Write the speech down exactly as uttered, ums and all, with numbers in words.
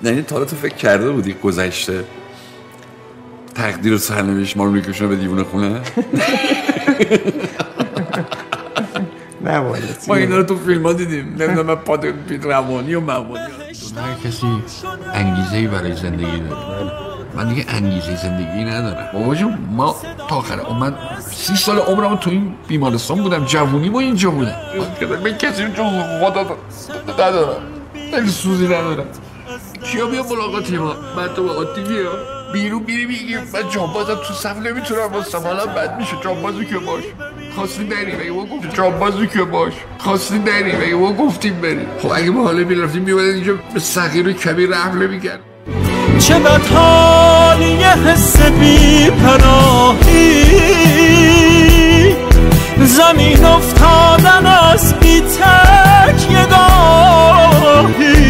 یعنی تا حالا تو فکر کرده بودی گذشته تقدیر و سرنوشت ما رو میکشونه به دیوونه خونه؟ نه والا ما اینا رو تو فیلم ها دیدیم. نمیدونم من پاد روانی و موانی هر کسی انگیزه‌ای برای زندگی داره. من دیگه انگیزه زندگی ندارم بابا جون. ما تا آخر من سی سال عمرم تو این بیمارستان بودم، جوونی با اینجا بودم. من کسی رو جز خدا ندارم، دلسوزی ندارم. کیا بیا ملاقاتی ما؟ من تو با آتی بیا بیرون بیری میگیم من جانبازم تو صف نمیتونم واسم حالا بد میشه. جانبازی که باش خواستی بری بگه ما گفتیم جانبازی که باش خواستی بری بگه ما گفتیم بری. خب اگه ما حالا میرفتیم میومدن اینجا به صغیر و کبیر رحم نمیکرد. چه بد حالی یه حس بی پناهی، زمین افتادن از بی تک یه گاهی.